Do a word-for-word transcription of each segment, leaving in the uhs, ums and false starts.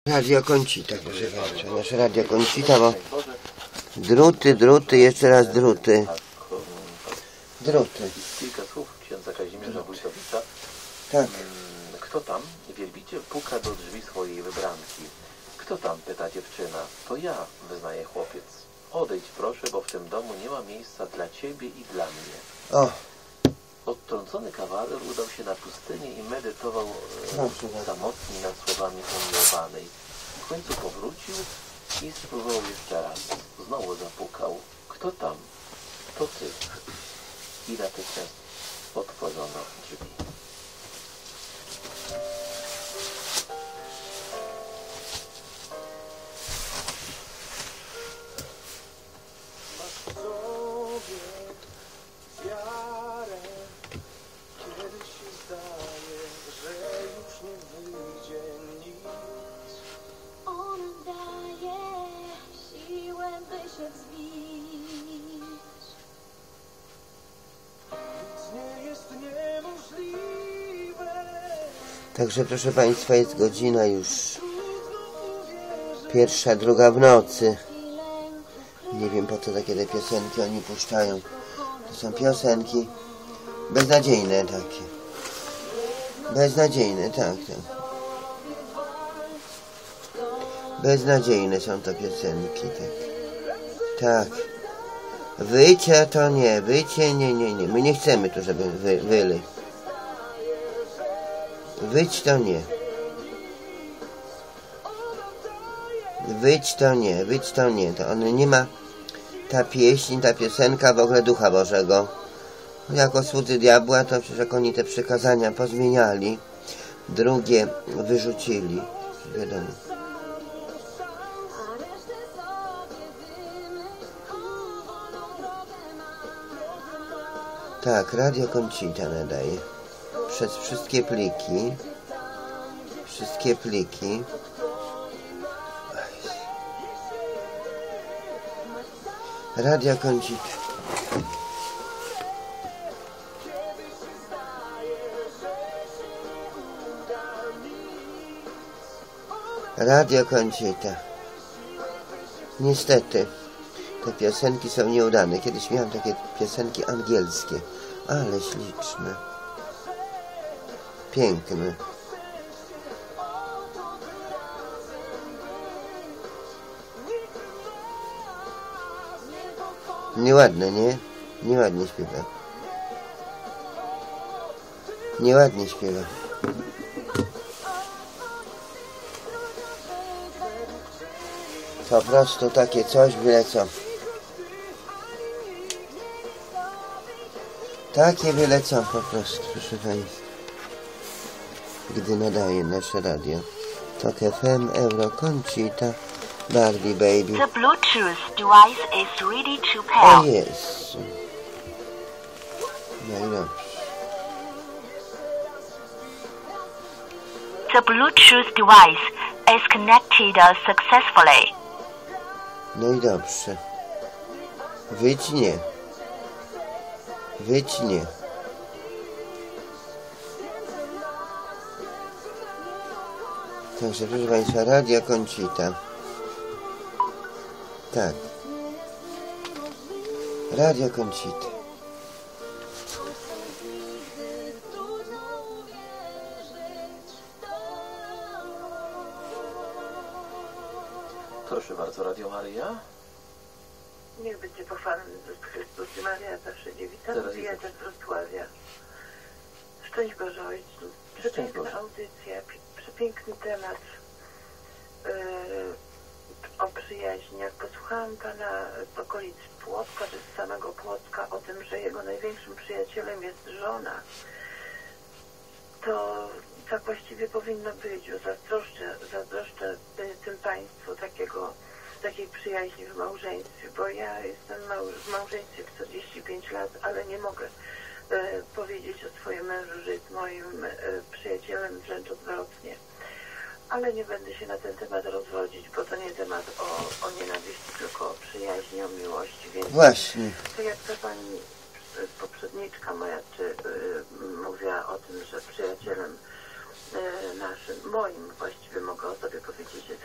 Radio Koncita, proszę Państwa, nasze Radio Koncita ma druty, druty, jeszcze raz druty. Druty. Kilka słów księdza Kazimierza Wójtowicza. Tak. Kto tam? Wielbiciel puka do drzwi swojej wybranki. Kto tam? Pyta dziewczyna. To ja, wyznaje chłopiec. Odejdź proszę, bo w tym domu nie ma miejsca dla ciebie i dla mnie. O. Odtrącony kawaler udał się na pustynię i medytował e, samotnie nad słowami umiłowanej. W końcu powrócił i spróbował jeszcze raz. Znowu zapukał. Kto tam? To ty. I natychmiast otworzono drzwi. Także proszę Państwa, jest godzina już pierwsza, druga w nocy. Nie wiem, po co takie te piosenki oni puszczają. To są piosenki beznadziejne takie. Beznadziejne, tak, tak. Beznadziejne są to piosenki, tak. Tak. Wycie to nie, wycie nie, nie, nie. My nie chcemy tu, żeby wy, wyli. Wyć to nie. Wyć to nie, wyć to nie. To on nie ma, ta pieśń, ta piosenka w ogóle Ducha Bożego. Jako słudzy diabła, to przecież jak oni te przykazania pozmieniali, drugie wyrzucili. Wiadomo. Tak, Radio Koncita nadaje. Przez wszystkie pliki. Wszystkie pliki. Radio Koncita. Radio Koncita. Niestety, te piosenki są nieudane. Kiedyś miałem takie piosenki angielskie, ale śliczne. Piękne. Nieładne, nie? Nieładnie śpiewa. Nieładnie śpiewa. Po prostu takie coś, byle co. Takie byle co po prostu, proszę Państwa. Gdy nadaje nasze radio. Tok F M, Euro Koncita, Barbie Baby. The Bluetooth device is ready to pair. O jest. No i dobrze. The Bluetooth device is connected successfully. No i dobrze. Wyć nie. Wyć nie. Także proszę Państwa, Radio Koncita. Tak. Radio Koncita. Proszę bardzo, Radio Maryja. Niech będzie pochwalony Jezus Chrystus i Maria zawsze dziewica. Mówię też z Wrocławia. Szczęść Boże Ojcu. Przepiękna audycja, przepiękny temat yy, o przyjaźni. Jak posłuchałam Pana z okolic Płocka, czy z samego Płocka, o tym, że jego największym przyjacielem jest żona, to tak właściwie powinno być. Zazdroszczę, zazdroszczę tym Państwu takiego, takiej przyjaźni w małżeństwie, bo ja jestem w małżeństwie czterdzieści pięć lat, ale nie mogę e, powiedzieć o swoim mężu, że jest moim e, przyjacielem, wręcz odwrotnie. Ale nie będę się na ten temat rozwodzić, bo to nie temat o, o nienawiści, tylko o przyjaźni, o miłości. Więc właśnie. Tak jak ta pani poprzedniczka moja, czy y, mówiła o tym, że przyjacielem y, naszym, moim właściwie mogę o sobie powiedzieć, jest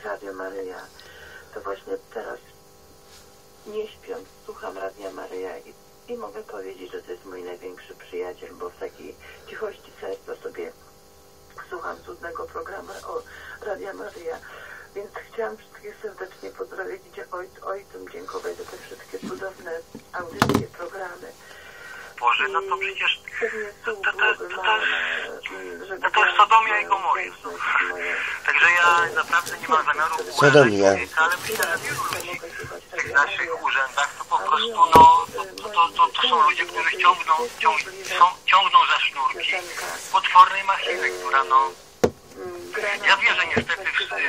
Maryja, to właśnie teraz nie śpiąc słucham Radia Maryja i, i mogę powiedzieć, że to jest mój największy przyjaciel, bo w takiej cichości serca sobie słucham cudnego programu o Radia Maryja. Więc chciałam wszystkich serdecznie pozdrowić i oj, ojcom dziękować za te wszystkie cudowne audycje, programy. Boże, no to przecież to, to, to, to, to, to, to jest Sodomia i Gomorra. Także ja naprawdę nie mam zamiaru Sodomia. ale myślę, że wielu ludzi w tych naszych urzędach to po prostu no, to, to, to, to są ludzie, którzy ciągną, ciąg, ciągną za sznurki potwornej machiny, która no ja wierzę niestety w, w,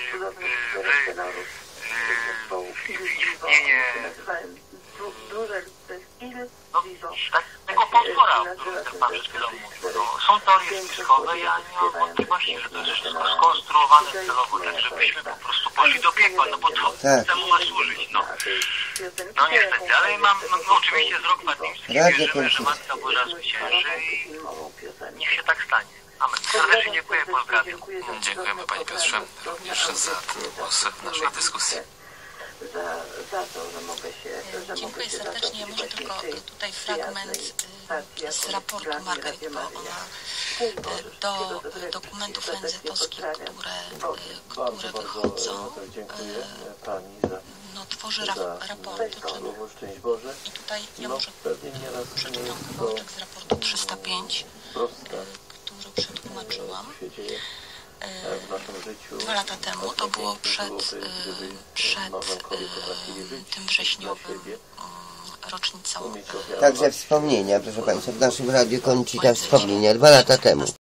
w, w istnienie no, tego potwora, o którym ten Pan przed chwilą mówił. No, są teorie spiskowe, ja nie mam wątpliwości, że to jest wszystko skonstruowane celowo, tak żebyśmy po prostu poszli do piekła, no bo to tak. temu ma służyć, no. No niestety, ale mam, mam no, oczywiście z rok Fatimski wierzymy, że Matka Boża zwycięży i niech się tak stanie. Amen. Serdecznie dziękuję, pozdrawiam. Dziękujemy Panie Piotrze również za ten głos w naszej dyskusji. Za, za to, że mogę się... Że Dziękuję mogę się serdecznie. Ja może tylko tutaj fragment z raportu Margaret, bo ona do dokumentów en zetowskich, które, które wychodzą, no, tworzy raporty. I tutaj ja może przeczytam kawałeczek z raportu trzysta pięć, który przetłumaczyłam. Dwa lata temu, to było przed, przed tym wrześniowym rocznicą. Także wspomnienia, proszę Państwa, w naszym radiu Kończyta wspomnienia, dwa lata temu.